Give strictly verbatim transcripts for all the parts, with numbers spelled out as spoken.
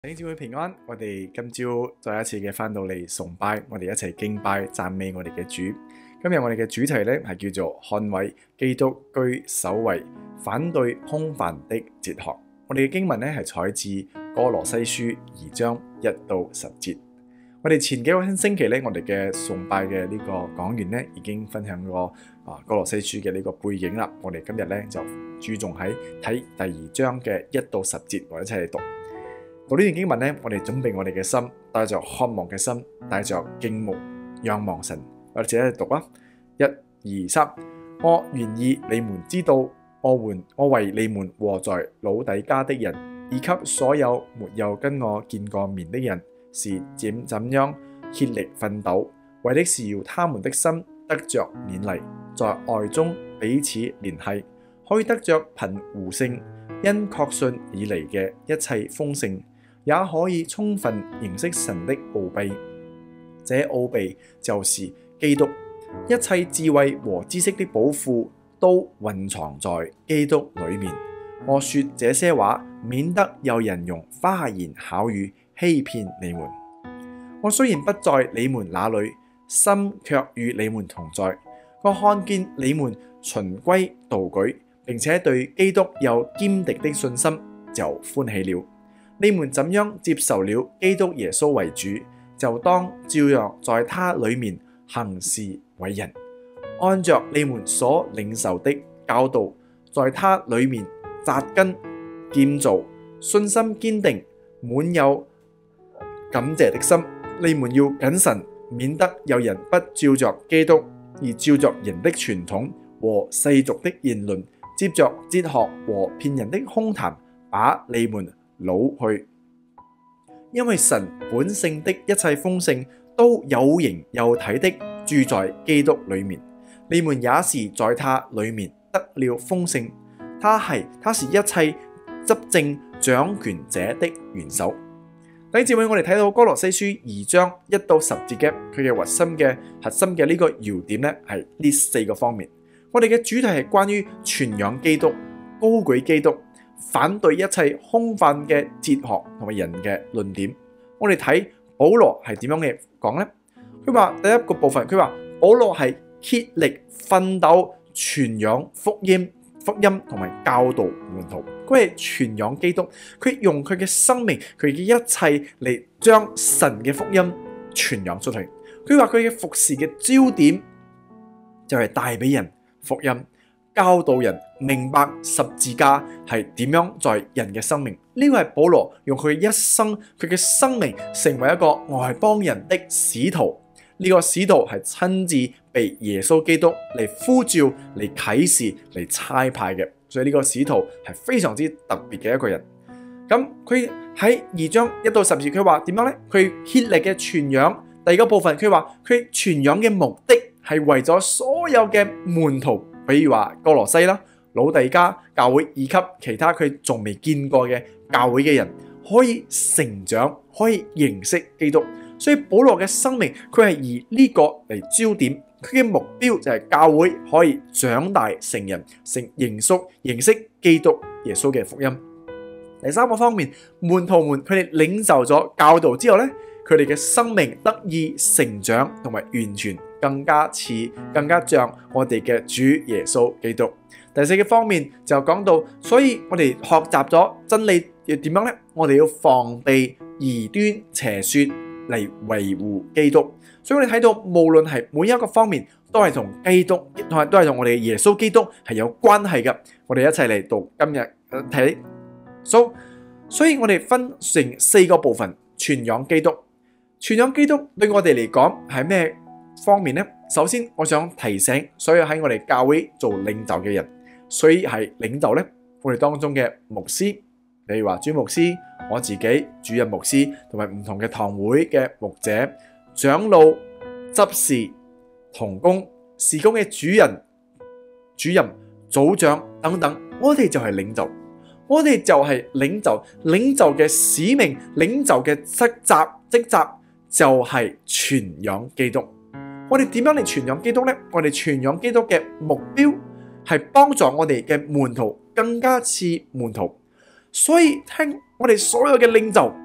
弟兄姊妹平安，我哋今朝再一次嘅翻到嚟崇拜，我哋一齊敬拜讚美我哋嘅主。今日我哋嘅主題咧係叫做捍衛基督居首位，反對空泛的哲學。我哋嘅經文咧係採自歌羅西書二章一到十節。我哋前幾個星期咧，我哋嘅崇拜嘅呢個講員咧已經分享過啊歌羅西書嘅呢個背景啦。我哋今日咧就注重喺睇第二章嘅一到十節，我哋一齊嚟讀。讀呢段經文呢，我哋準備我哋嘅心，帶着渴望嘅心，帶着敬慕仰望神。我哋一齊讀啊！一、二、三。我願意你們知道，我換我為你們和在老底嘉的人，以及所有沒有跟我見過面的人，是怎怎樣竭力奮鬥，為的是要他們的心得着勉勵，在愛中彼此聯繫，可以得着憑互勝，因確信以嚟嘅一切豐盛。也可以充分認識神的奧秘，這奧秘就是基督。一切智慧和知識的寶庫都蘊藏在基督裏面。我說這些話，免得有人用花言巧語欺騙你們。我雖然不在你們那裏，心卻與你們同在。我看見你們循規蹈矩，並且對基督有堅定的信心，就歡喜了。你們怎樣接受了基督耶穌為主，就當照樣在他裏面行事為人，按着你們所領受的教導，在他裏面扎根建造，信心堅定，滿有感謝的心。你們要謹慎，免得有人不照着基督，而照着人的傳統和世俗的言論，接着哲學和騙人的空談，把你們擄去。因為神本性的一切豐盛都有形有體的住在基督裏面，你們也是在他裏面得了豐盛。他係他是一切執政掌權者的元首。弟兄姊妹，我哋睇到歌羅西書二章一到十節嘅佢嘅核心嘅核心嘅呢個要點咧，係呢四個方面。我哋嘅主題係關於傳揚基督、高舉基督，反對一切空泛嘅哲學同埋人嘅論點。我哋睇保羅係點樣嘅講呢？佢話第一個部分，佢話保羅係竭力奮鬥傳揚福音、福音同埋教導門徒。佢係傳揚基督，佢用佢嘅生命、佢嘅一切嚟將神嘅福音傳揚出去。佢話佢嘅服侍嘅焦點就係帶俾人福音，教導人明白十字架係點樣在人嘅生命。呢個係保羅用佢嘅一生，佢嘅生命成為一個外邦人的使徒。呢個使徒係親自被耶穌基督嚟呼召、嚟啟示、嚟差派嘅，所以呢個使徒係非常之特別嘅一個人。咁佢喺二章一到十節，佢話點樣呢？佢竭力嘅傳揚。第二個部分，佢話佢傳揚嘅目的係為咗所有嘅門徒，比如話歌羅西啦、老底嘉教會以及其他佢仲未見過嘅教會嘅人，可以成長，可以認識基督。所以保羅嘅生命，佢係以呢個嚟焦點，佢嘅目標就係教會可以長大成人，成認熟認識基督耶穌嘅福音。第三個方面，門徒們佢哋領受咗教導之後呢，佢哋嘅生命得以成長同埋完全，更加似更加像我哋嘅主耶穌基督。第四個方面就講到，所以我哋學習咗真理要點樣呢？我哋要防備異端邪說嚟維護基督。所以我哋睇到無論係每一個方面都係同基督，都係都係同我哋耶穌基督係有關係嘅。我哋一齊嚟讀今日睇。So, 所以我哋分成四個部分，傳揚基督。傳揚基督對我哋嚟講係咩方面呢？首先我想提醒所有喺我哋教會做領袖嘅人，所以係領袖呢，我哋當中嘅牧師，例如話主牧師、我自己、主任牧師同埋唔同嘅堂會嘅牧者、長老、執事、同工、事工嘅主人、主任、組長等等，我哋就係領袖。我哋就係領袖，領袖嘅使命、領袖嘅職責、職責就係傳揚基督。我哋點樣嚟傳揚基督呢？我哋傳揚基督嘅目標係幫助我哋嘅門徒更加似門徒。所以聽我哋所有嘅領袖，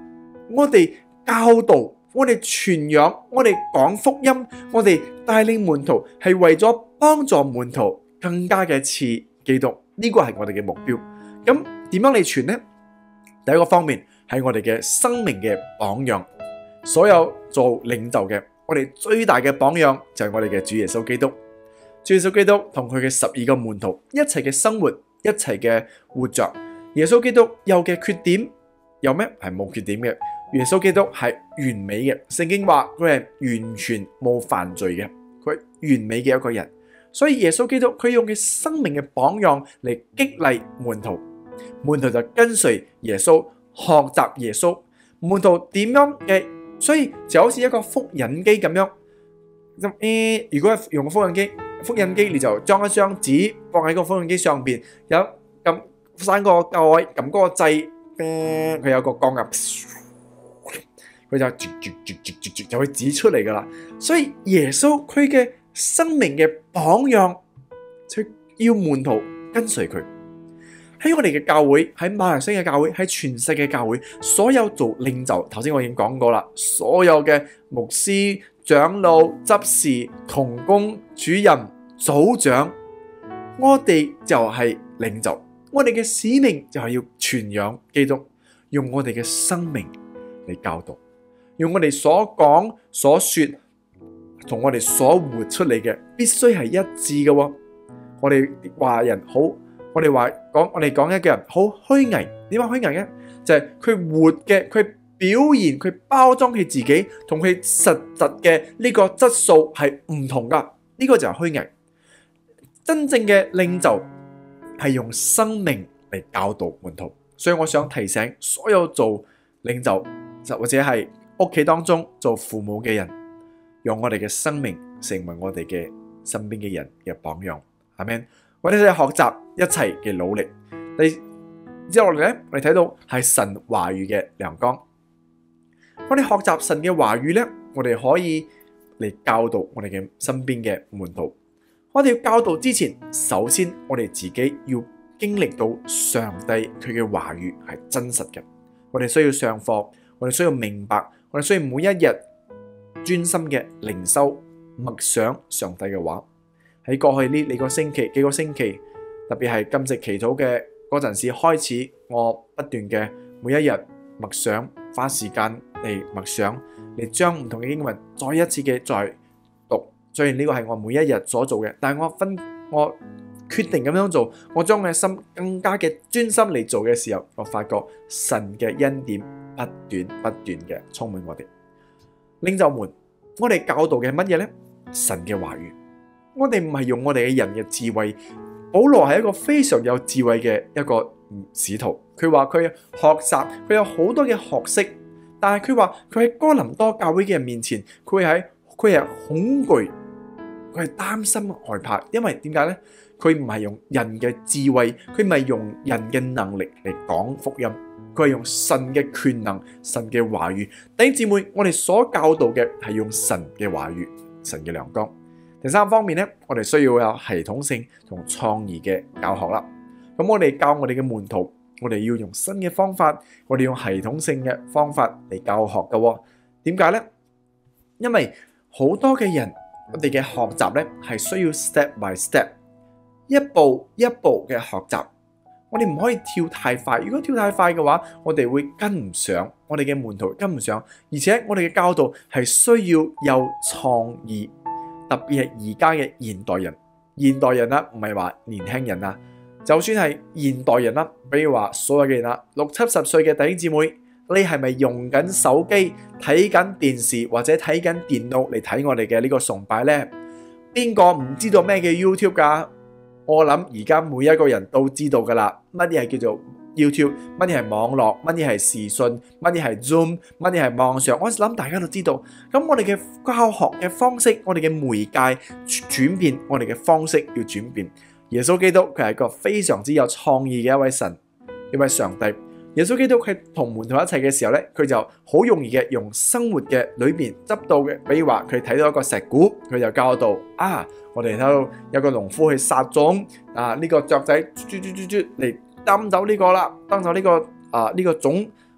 我哋教導，我哋傳揚，我哋講福音，我哋帶領門徒，係為咗幫助門徒更加嘅似基督。呢個係我哋嘅目標。咁點樣嚟傳呢？第一個方面係我哋嘅生命嘅榜樣。所有做領袖嘅，我哋最大嘅榜樣就係我哋嘅主耶穌基督。主耶穌基督同佢嘅十二個門徒一齊嘅生活，一齊嘅活着。耶穌基督有嘅缺點有咩？係冇缺點嘅。耶穌基督係完美嘅。聖經話佢係完全冇犯罪嘅，佢係完美嘅一個人。所以耶穌基督佢用嘅生命嘅榜樣嚟激勵門徒，門徒就跟隨耶穌，學習耶穌。門徒點樣嘅？所以就好似一個複印機咁樣。咁誒，如果用個複印機，複印機你就將一張紙放喺個複印機上邊，有撳閂個蓋，撳嗰個掣，誒，佢有個鋼牙，佢就絕絕絕絕絕絕就會指出嚟噶啦。所以耶穌佢嘅生命嘅榜樣，佢要門徒跟隨佢。喺我哋嘅教會，喺馬來西亞嘅教會，喺全世界嘅教會，所有做領袖，頭先我已經講過啦，所有嘅牧師、長老、執事、同工、主任、組長，我哋就係領袖，我哋嘅使命就係要傳揚基督，用我哋嘅生命嚟教導，用我哋所講所說同我哋所活出嚟嘅必須係一致嘅喎。我哋話人好，我哋話講，我哋講一個人好虛偽，點解虛偽嘅？就係佢活嘅，佢表現，佢包裝佢自己，同佢實質嘅呢個質素係唔同噶。呢個就係虛偽。真正嘅領袖係用生命嚟教導門徒，所以我想提醒所有做領袖，就或者係屋企當中做父母嘅人，用我哋嘅生命成為我哋嘅身邊嘅人嘅榜樣。阿們，我哋喺學習一齊嘅努力。第之後咧，我哋睇到係神話語嘅亮光。我哋學習神嘅話語咧，我哋可以嚟教導我哋嘅身邊嘅門徒。我哋要教導之前，首先我哋自己要經歷到上帝佢嘅話語係真實嘅。我哋需要上課，我哋需要明白，我哋需要每一日專心嘅靈修默想上帝嘅話。喺過去呢幾個星期，幾個星期，特別係禁食祈禱嘅嗰陣時開始，我不斷嘅每一日默想，花時間嚟默想，嚟將唔同嘅經文再一次嘅再讀。雖然呢個係我每一日所做嘅，但係我分我決定咁樣做，我將我嘅心更加嘅專心嚟做嘅時候，我發覺神嘅恩典不斷不斷嘅充滿我哋。領袖們，我哋教導嘅乜嘢呢？神嘅話語。我哋唔係用我哋嘅人嘅智慧。保羅係一個非常有智慧嘅一個使徒。佢話佢學習，佢有好多嘅學識，但係佢話佢喺哥林多教會嘅人面前，佢係佢係恐懼，佢係擔心害怕。因為點解呢？佢唔係用人嘅智慧，佢唔係用人嘅能力嚟講福音，佢係用神嘅權能、神嘅話語。弟兄姊妹，我哋所教導嘅係用神嘅話語、神嘅亮光。第三方面咧，我哋需要有系統性同創意嘅教學啦。咁我哋教我哋嘅門徒，我哋要用新嘅方法，我哋用系統性嘅方法嚟教學㗎。點解呢？因為好多嘅人，我哋嘅學習咧係需要 step by step， 一步一步嘅學習。我哋唔可以跳太快，如果跳太快嘅話，我哋會跟唔上，我哋嘅門徒跟唔上。而且我哋嘅教導係需要有創意。特別係而家嘅現代人，現代人啦，唔係話年輕人啊，就算係現代人啦，比如話所有嘅人啦，六七十歲嘅弟兄姊妹，你係咪用緊手機睇緊電視或者睇緊電腦嚟睇我哋嘅呢個崇拜呢？邊個唔知道咩叫 YouTube 噶？我諗而家每一個人都知道噶啦，乜嘢係叫做 YouTube， 乜嘢係網絡，乜嘢係視訊，乜嘢係 Zoom， 乜嘢係網上，我諗大家都知道。咁我哋嘅教學嘅方式，我哋嘅媒介轉變，我哋嘅方式要轉變。耶穌基督佢係一個非常之有創意嘅一位神，一位上帝。耶穌基督佢同門徒一齊嘅時候咧，佢就好容易嘅用生活嘅裏邊執到嘅，比如話佢睇到一個石鼓，佢就教導啊，我哋睇到有個農夫去撒種啊，呢個雀仔啜啜啜啜嚟擔走呢個啦，擔走呢個啊呢個種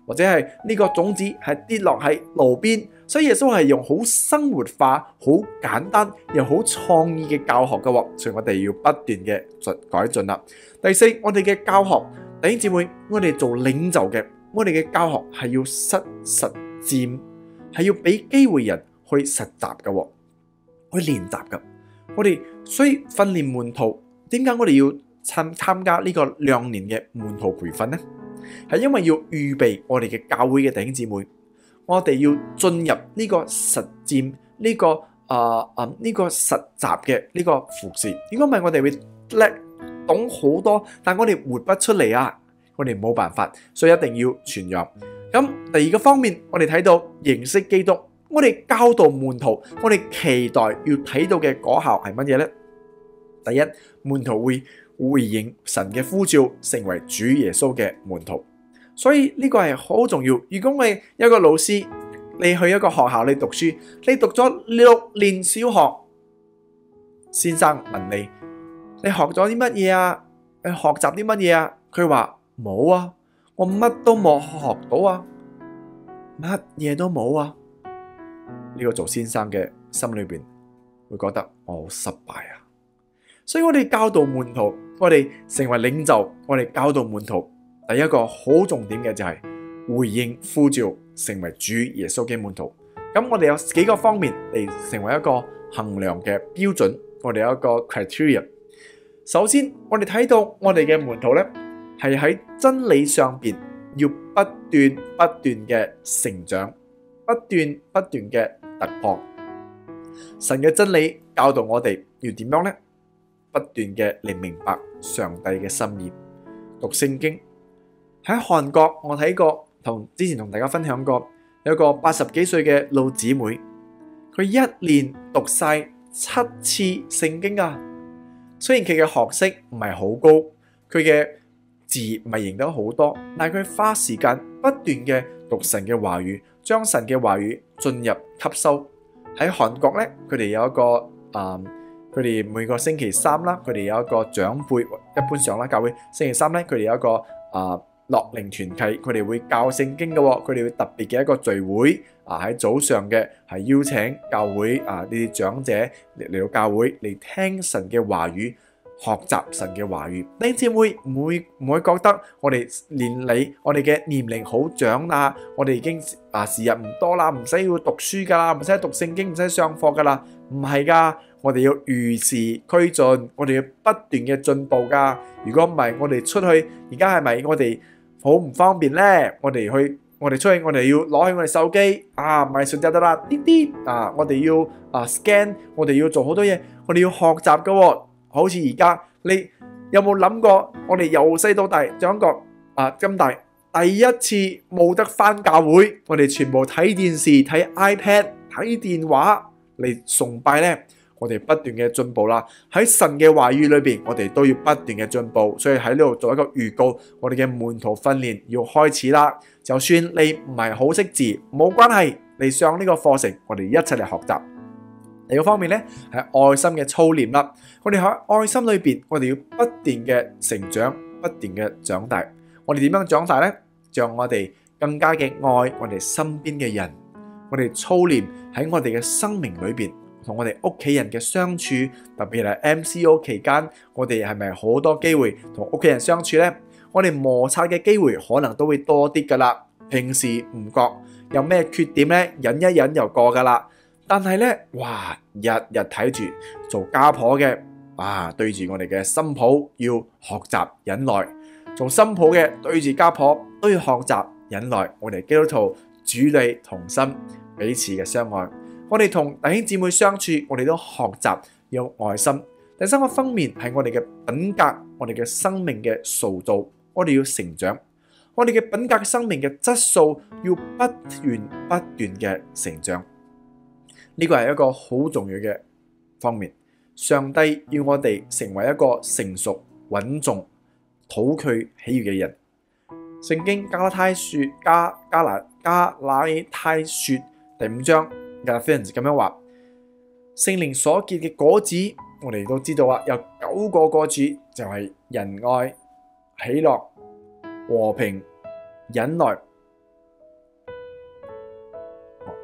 或者係呢個種子係跌落喺路邊，所以耶穌係用好生活化、好簡單又好創意嘅教學嘅，所以我哋要不斷嘅改進啦。第四，我哋嘅教學，弟兄姊妹，我哋做領袖嘅，我哋嘅教學係要實實踐，係要俾機會人去實習嘅，去練習嘅。我哋所以訓練門徒，點解我哋要參參加呢個兩年嘅門徒培訓呢？係因為要預備我哋嘅教會嘅弟兄姊妹，我哋要進入呢個實踐，呢、這個啊啊呢個實習嘅呢個服侍。如果唔係，我哋會叻懂好多，但我哋活不出嚟啊！我哋冇辦法，所以一定要傳揚。咁第二個方面，我哋睇到認識基督，我哋教導門徒，我哋期待要睇到嘅果效係乜嘢呢？第一，門徒會回應神嘅呼召，成為主耶穌嘅門徒，所以呢個係好重要。如果我係一個老師，你去一個學校你讀書，你讀咗六年小學，先生問你，你學咗啲乜嘢啊？你學習啲乜嘢啊？佢話冇啊，我乜都冇學到啊，乜嘢都冇啊。呢個做先生嘅心裏邊會覺得我好失敗啊。所以我哋教導門徒，我哋成為領袖，我哋教導門徒，第一個好重點嘅就係回應呼召，成為主耶穌嘅門徒。咁我哋有幾個方面嚟成為一個衡量嘅標準，我哋有一個 criteria。首先，我哋睇到我哋嘅門徒呢，係喺真理上邊要不斷不斷嘅成長，不斷不斷嘅突破。神嘅真理教導我哋要點樣呢？不斷嘅嚟明白上帝嘅心意，讀聖經。喺韓國我睇過，同之前同大家分享過，有個八十幾歲嘅老姊妹，佢一年讀晒七次聖經啊。雖然佢嘅學識唔係好高，佢嘅字唔係認得好多，但係佢花時間不斷嘅讀神嘅話語，將神嘅話語進入吸收。喺韓國咧，佢哋有一個誒。嗯佢哋每個星期三啦，佢哋有一個長輩，一般上啦，教會星期三咧，佢哋有一個啊樂齡團契，佢哋會教聖經嘅，佢哋會特別嘅一個聚會啊，喺早上嘅係邀請教會啊呢啲長者嚟嚟到教會嚟聽神嘅話語，學習神嘅話語。你姊妹唔會唔會覺得我哋年齡我哋嘅年齡好長啦，我哋已經啊時日唔多啦，唔使要讀書噶啦，唔使讀聖經，唔使上課噶啦，唔係噶。我哋要與時俱進，我哋要不斷嘅進步噶。如果唔係，我哋出去而家係咪我哋好唔方便呢？我哋去，我哋出去，我哋要攞起我哋手機啊，咪順就得啦，啲啲啊，我哋要啊 scan，我哋要做好多嘢，我哋要學習噶。好似而家，你有冇諗過？我哋由細到大長個啊咁大，第一次冇得返教會，我哋全部睇電視、睇 iPad、睇電話嚟崇拜呢。我哋不斷嘅進步啦，喺神嘅話語裏邊，我哋都要不斷嘅進步。所以喺呢度做一個預告，我哋嘅門徒訓練要開始啦。就算你唔係好識字，冇關係，你上呢個課程，我哋一齊嚟學習。第二個方面呢，係愛心嘅操練啦。我哋喺愛心裏邊，我哋要不斷嘅成長，不斷嘅長大。我哋點樣長大呢？讓我哋更加嘅愛我哋身邊嘅人。我哋操練喺我哋嘅生命裏邊。同我哋屋企人嘅相處，特別係 M C O 期間，我哋係咪好多機會同屋企人相處呢？我哋摩擦嘅機會可能都會多啲噶啦。平時唔覺有咩缺點呢，忍一忍就過噶啦。但係呢，哇，日日睇住做家婆嘅，啊，對住我哋嘅新抱要學習忍耐；做新抱嘅對住家婆都要學習忍耐。我哋基督徒主內同心，彼此嘅相愛。我哋同弟兄姊妹相處，我哋都學習有愛心。第三個方面係我哋嘅品格，我哋嘅生命嘅塑造，我哋要成長。我哋嘅品格生命嘅質素要不斷不斷嘅成長。呢個係一個好重要嘅方面。上帝要我哋成為一個成熟、穩重、討佢喜悅嘅人。聖經加拉太書加加拿加拉太書第五章。咁樣話，聖靈所結嘅果子，我哋都知道啊，有九個果子就係、是、仁愛、喜樂、和平、忍耐、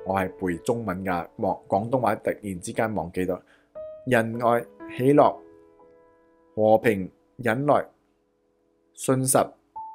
我係背中文㗎，忘廣東話突然之間忘記咗。仁愛、喜樂、和平、忍耐、信實、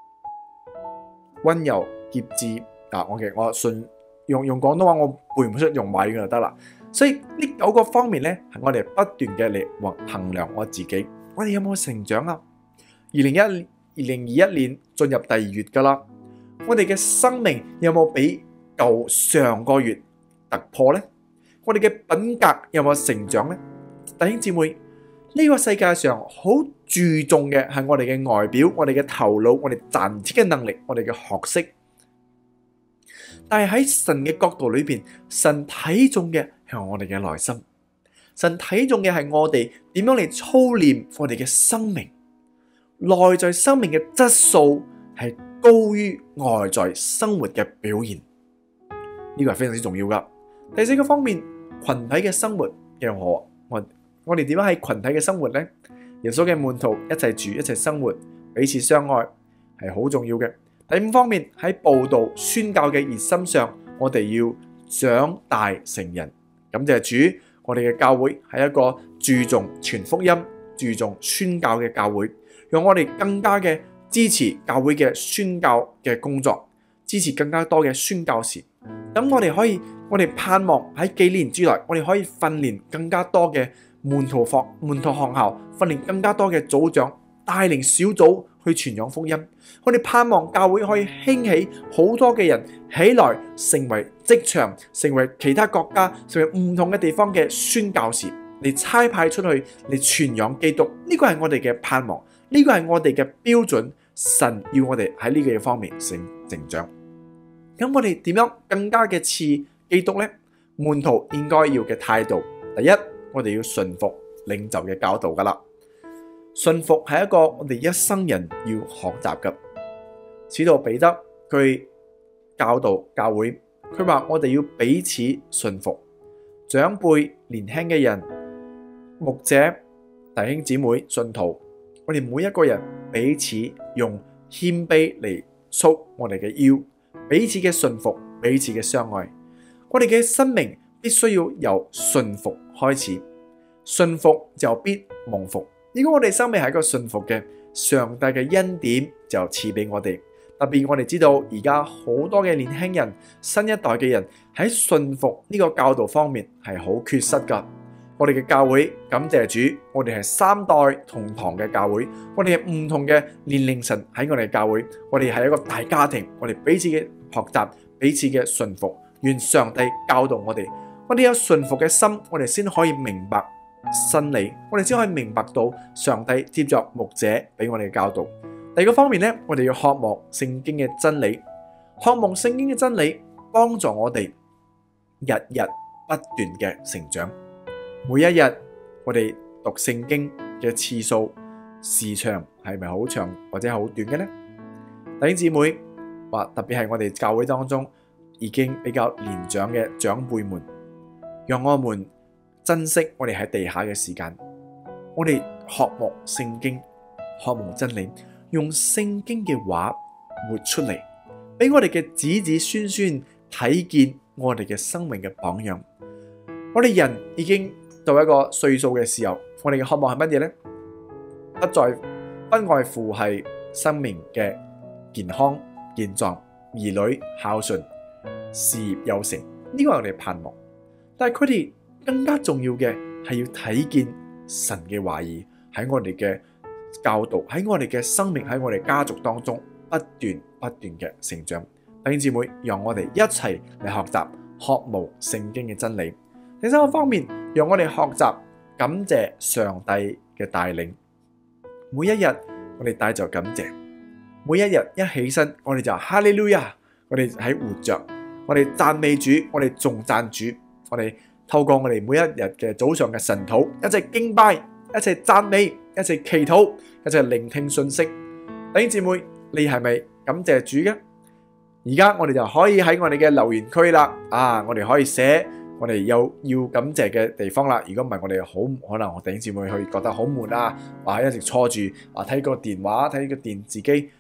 溫柔、節制。啊，我嘅我信用用廣東話我背唔出用華語就得啦。所以呢九個方面咧，係我哋不斷嘅嚟衡衡量我自己，我哋有冇成長啊？二零一二零二一年進入第二月噶啦，我哋嘅生命有冇比舊上個月突破呢？我哋嘅品格有冇成長呢？弟兄姊妹，呢個世界上好注重嘅係我哋嘅外表、我哋嘅頭腦、我哋賺錢嘅能力、我哋嘅學識。但係喺神嘅角度裏邊，神睇重嘅係我哋嘅內心，神睇重嘅係我哋點樣嚟操練我哋嘅生命，內在生命嘅質素係高於外在生活嘅表現，呢個係非常之重要噶。第四個方面，群體嘅生活又何？我我哋點樣喺群體嘅生活呢？耶穌嘅門徒一齊住，一齊生活，彼此相愛係好重要嘅。第五方面，喺佈道宣教嘅熱心上，我哋要長大成人。感謝主，我哋嘅教會係一個注重傳福音、注重宣教嘅教會，讓我哋更加嘅支持教會嘅宣教嘅工作，支持更加多嘅宣教士。等我哋可以，我哋盼望喺幾年之內，我哋可以訓練更加多嘅門徒學門徒學校，訓練更加多嘅組長，帶領小組去傳揚福音。我哋盼望教會可以興起好多嘅人起來，成為職場，成為其他國家，成為唔同嘅地方嘅宣教士，嚟差派出去嚟傳揚基督。呢個係我哋嘅盼望，呢個係我哋嘅標準。神要我哋喺呢個方面成成長。咁我哋點樣更加嘅似基督呢？門徒應該要嘅態度，第一，我哋要順服領袖嘅教導噶啦。順服係一個我哋一生人要學習嘅。使徒彼得佢教導教會，佢話我哋要彼此順服，長輩、年輕嘅人、牧者、弟兄姊妹、信徒，我哋每一個人彼此用謙卑嚟束我哋嘅腰，彼此嘅順服，彼此嘅相愛。我哋嘅生命必須要由順服開始，順服就必蒙福。如果我哋生命係一個順服嘅，上帝嘅恩典就賜俾我哋。特別我哋知道而家好多嘅年輕人、新一代嘅人喺順服呢個教導方面係好缺失噶。我哋嘅教會感謝主，我哋係三代同堂嘅教會，我哋係唔同嘅年齡層喺我哋教會，我哋係一個大家庭，我哋彼此嘅學習，彼此嘅順服。願上帝教導我哋，我哋有順服嘅心，我哋先可以明白真理，我哋先可以明白到上帝接着牧者俾我哋嘅教導。第二個方面呢，我哋要渴慕聖經嘅真理，渴慕聖經嘅真理幫助我哋日日不斷嘅成長。每一日我哋讀聖經嘅次數時長係咪好長或者好短嘅呢？弟兄姊妹，或特別係我哋教會當中已經比較年長嘅長輩們，讓我們珍惜我哋喺地下嘅時間，我哋渴慕聖經，渴慕真理，用聖經嘅話活出嚟，俾我哋嘅子子孫孫睇見我哋嘅生命嘅榜樣。我哋人已經到一個歲數嘅時候，我哋嘅渴望係乜嘢呢？不在不外乎係生命嘅健康健壯、兒女孝順、事業有成，呢個係我哋盼望。但係佢哋更加重要嘅係要睇見神嘅話語喺我哋嘅教導，喺我哋嘅生命，喺我哋家族當中不斷不斷嘅成長。弟兄姊妹，讓我哋一齊嚟學習渴慕聖經嘅真理。第三個方面，讓我哋學習感謝上帝嘅帶領。每一日我哋帶着感謝，每一日一起身我哋就哈利路亞，我哋喺活着，我哋讚美主，我哋頌讚主，我哋透過我哋每一日嘅早上嘅晨禱，一齊敬拜，一齊讚美，一齊祈禱，一齊聆聽信息。弟兄姊妹，你係咪感謝主嘅？而家我哋就可以喺我哋嘅留言區啦，啊，我哋可以寫我哋有要感謝嘅地方啦。如果唔係，我哋好可能我弟兄姊妹去覺得好悶啊，或者一直坐住啊睇個電話睇個電視機，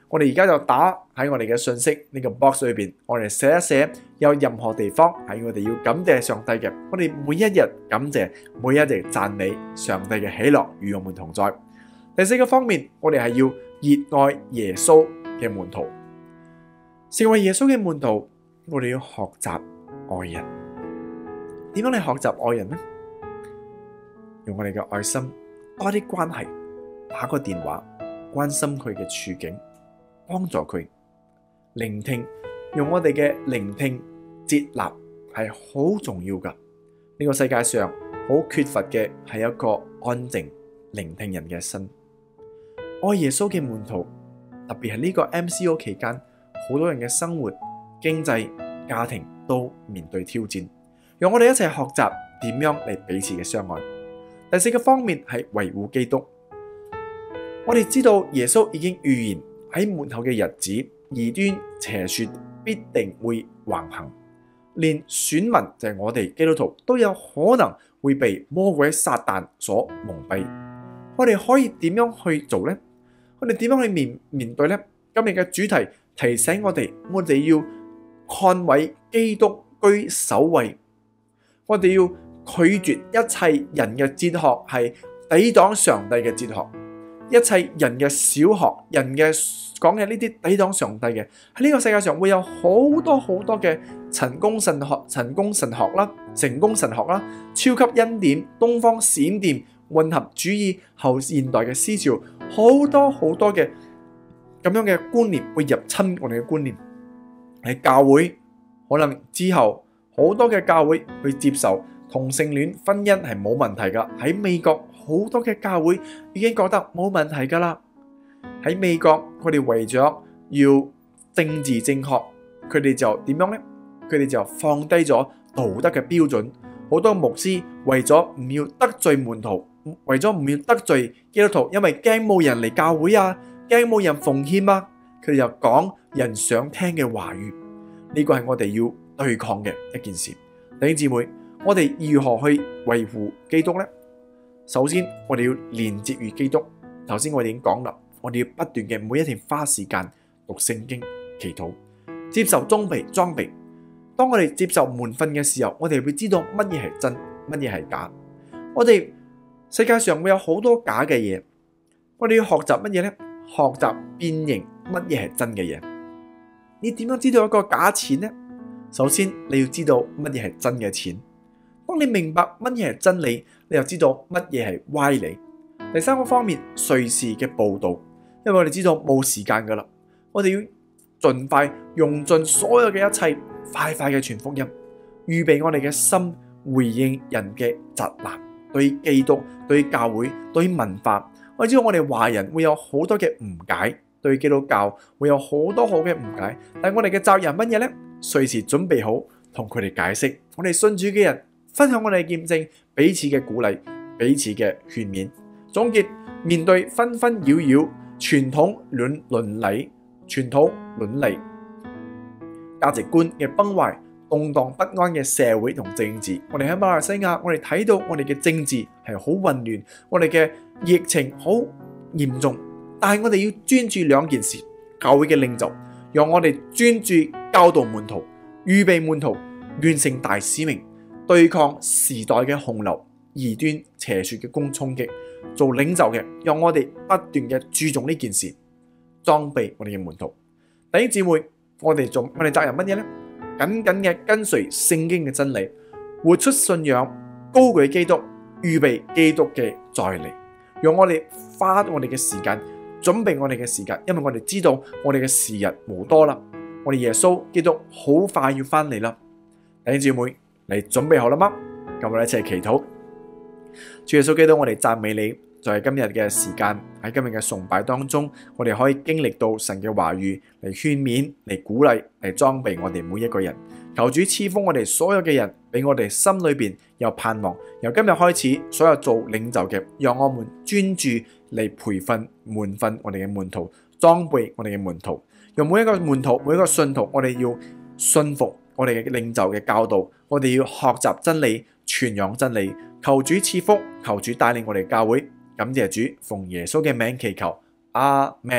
我哋而家就打喺我哋嘅信息呢個 box 裏邊，我哋寫一寫有任何地方係我哋要感謝上帝嘅，我哋每一日感謝，每一日讚美上帝嘅喜樂與我們同在。第四個方面，我哋係要熱愛耶穌嘅門徒，成為耶穌嘅門徒，我哋要學習愛人。點樣嚟學習愛人呢？用我哋嘅愛心，多啲關係，打個電話，關心佢嘅處境，幫助佢，聆聽，用我哋嘅聆聽接納係好重要噶。呢個世界上好缺乏嘅係一個安靜聆聽人嘅心。愛耶穌嘅門徒，特別係呢個 M C O 期間，好多人嘅生活、經濟、家庭都面對挑戰。讓我哋一齊學習點樣嚟彼此嘅相愛。第四個方面係維護基督。我哋知道耶穌已經預言喺末後嘅日子，異端邪說必定會橫行，連選民就係我哋基督徒都有可能會被魔鬼撒旦所蒙蔽。我哋可以點樣去做呢？我哋點樣去面面對呢？今日嘅主題提醒我哋，我哋要捍衛基督居首位。我哋要拒絕一切人嘅哲學係抵擋上帝嘅哲學，一切人嘅小學、人嘅講嘅呢啲抵擋上帝嘅，喺呢個世界上會有好多好多嘅成功神學、成功神學啦、成功神學啦、超級恩典、東方閃電、混合主義、後現代嘅思潮，好多好多嘅咁樣嘅觀念會入侵我哋嘅觀念。喺教會可能之後。好多嘅教會去接受同性戀婚姻係冇問題噶，喺美國好多嘅教會已經覺得冇問題噶啦。喺美國佢哋為咗要政治正確，佢哋就點樣呢？佢哋就放低咗道德嘅標準。好多牧師為咗唔要得罪門徒，為咗唔要得罪基督徒，因為驚冇人嚟教會啊，驚冇人奉獻啊，佢哋就講人想聽嘅話語。呢個係我哋要對抗嘅一件事。弟兄姊妹，我哋如何去維護基督呢？首先，我哋要連接於基督。頭先我哋已經講啦，我哋要不斷嘅每一天花時間讀聖經、祈禱，接受裝備裝備。當我哋接受門訓嘅時候，我哋會知道乜嘢係真，乜嘢係假。我哋世界上會有好多假嘅嘢，我哋要學習乜嘢呢？學習辨認乜嘢係真嘅嘢。你點樣知道一個假錢呢？首先你要知道乜嘢係真嘅錢。當你明白乜嘢係真理，你就知道乜嘢係歪理。第三個方面，隨時嘅報道，因為我哋知道冇時間噶啦，我哋要盡快用盡所有嘅一切，快快嘅傳福音，預備我哋嘅心回應人嘅責難，對基督、對教會、對文化。我知道我哋華人會有好多嘅誤解，對基督教會有好多好嘅誤解，但我哋嘅責任乜嘢呢？隨時準備好同佢哋解釋，我哋信主嘅人分享我哋嘅見證，彼此嘅鼓勵，彼此嘅勸勉。總結，面對紛紛擾擾、傳統倫倫理、傳統倫理價值觀嘅崩壞、動盪不安嘅社會同政治，我哋喺馬來西亞，我哋睇到我哋嘅政治係好混亂，我哋嘅疫情好嚴重，但係我哋要專注兩件事：教會嘅領袖，讓我哋專注教導門徒，預備門徒，完成大使命，對抗時代嘅洪流、異端邪說嘅攻衝擊。做領袖嘅，讓我哋不斷嘅注重呢件事，裝備我哋嘅門徒。弟兄姊妹，我哋做我哋責任乜嘢呢？緊緊嘅跟隨聖經嘅真理，活出信仰，高舉基督，預備基督嘅再嚟。讓我哋花我哋嘅時間，準備我哋嘅時間，因為我哋知道我哋嘅時日無多啦。我哋耶穌基督好快要翻嚟啦。弟兄姊妹，你準備好啦嗎？咁我哋一齊祈禱。主耶穌基督，我哋讚美你，就係今日嘅時間，喺今日嘅崇拜當中，我哋可以經歷到神嘅話語嚟勸勉、嚟鼓勵、嚟裝備我哋每一個人。求主賜福我哋所有嘅人，俾我哋心裏邊有盼望。由今日開始，所有做領袖嘅，讓我們專注嚟培訓、門訓我哋嘅門徒，裝備我哋嘅門徒。用每一個門徒、每一個信徒，我哋要信服我哋嘅領袖嘅教導，我哋要學習真理、傳揚真理。求主賜福，求主帶領我哋教會。感謝主，奉耶穌嘅名祈求，阿們。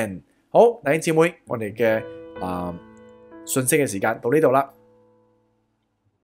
好，弟兄姊妹，我哋嘅啊信息嘅時間到呢度啦。